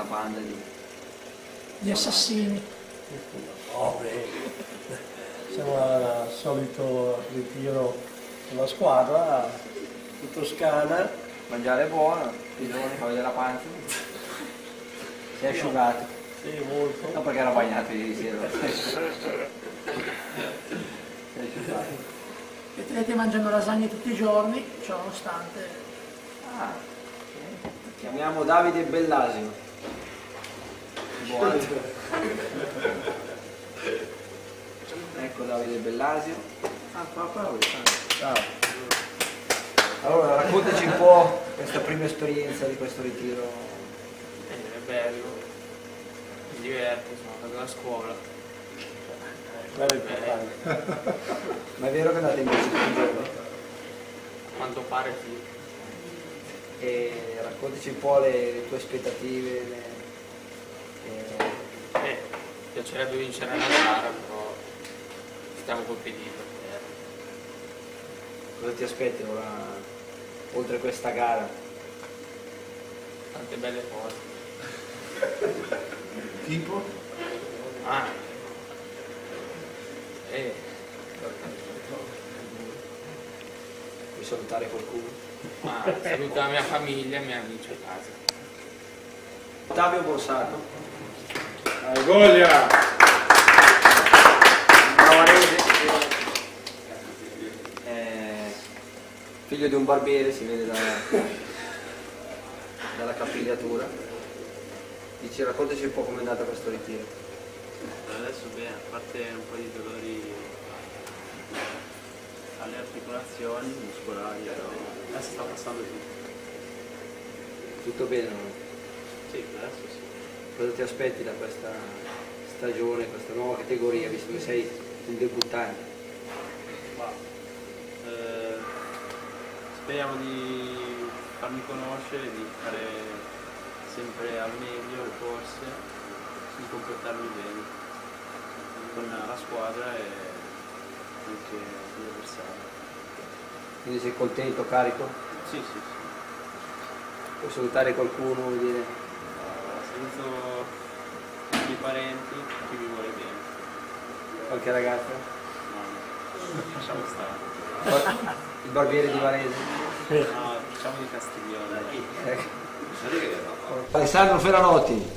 banda di assassini. No, beh, siamo al solito ritiro della squadra, in Toscana. mangiare buono, pilone, fa vedere la panza. Si è asciugato. Sì, molto. No, perché era bagnato ieri sera. Si è asciugato. Vedrete mangiando lasagne tutti i giorni, ciò nonostante. Ah, chiamiamo Davide Bellasio. Buono. Ecco Davide Bellasio. Ah, qua. Ciao. Allora, raccontaci un po' questa prima esperienza di questo ritiro. È bello, mi diverto, sono andato alla scuola. Quello è importante. Ma è vero che andate in bici tutti i giorni? A quanto pare sì. E raccontaci un po' le tue aspettative. Piacerebbe vincere una gara, però stiamo col piedino per terra. Cosa ti aspetti ora, oltre questa gara? Tante belle cose. Tipo? Ah, Puoi salutare qualcuno? ma saluto la mia famiglia e i miei amici a casa. Ottavio Borsato, Goglia! Bravarese, figlio di un barbiere, si vede dalla capigliatura. Dici, raccontaci un po' com'è andata questo ritiro. Adesso bene, a parte un po' di dolori alle articolazioni muscolari, però adesso sta passando tutto. Tutto bene, no? Sì, adesso sì. Cosa ti aspetti da questa stagione, questa nuova categoria, visto che sei un debuttante? Ma, speriamo di farmi conoscere, di fare sempre al meglio le corse, di comportarmi bene con la squadra e anche con gli avversari. Quindi sei contento, carico? Sì, sì, sì. Puoi salutare qualcuno, vuol dire? Saluto i miei parenti, chi mi vuole bene. Qualche ragazza? No, lasciamo stare. Il barbiere di Varese? No, facciamo di Castiglione. Alessandro Ferranotti.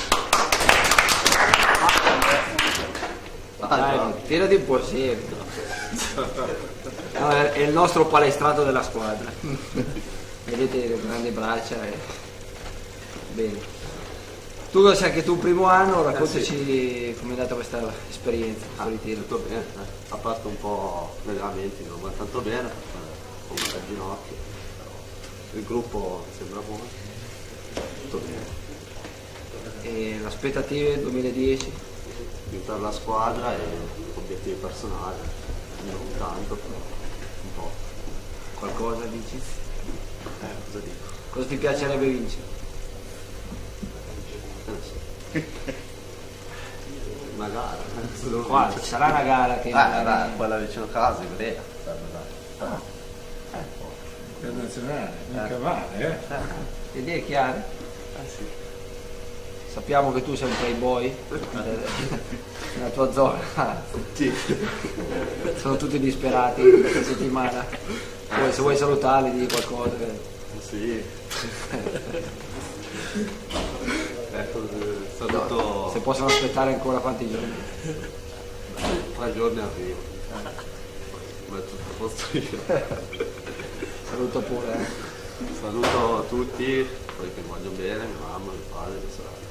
Dai, tirati un po' sempre. No, è il nostro palestrato della squadra. Vedete le grandi braccia bene. Tu lo sai che tu primo anno, raccontaci Sì. com'è andata questa esperienza, questo ritiro. Tutto bene, a parte un po' gli allenamenti non va tanto bene, con il ginocchio. Il gruppo sembra buono, tutto bene. E le aspettative 2010? Aiutare la squadra e obiettivi personali, non tanto, però un po'. Qualcosa dici? Cosa dico? Cosa ti piacerebbe vincere? Una gara. Qua ci sarà una gara che magari- quella vicino a casa, Ivrea. Internazionale, mica male, Le idee chiare? Sì. Sappiamo che tu sei un playboy nella tua zona. Sì. Sono tutti disperati questa settimana. Poi se vuoi salutarli di qualcosa. Sì. Ecco, saluto. Se possono aspettare ancora quanti giorni. 3 giorni arrivo. Metto tutto a posto io. Saluto pure. Saluto tutti, quelli che mi vogliono bene, mia mamma, mio padre, mia sorella.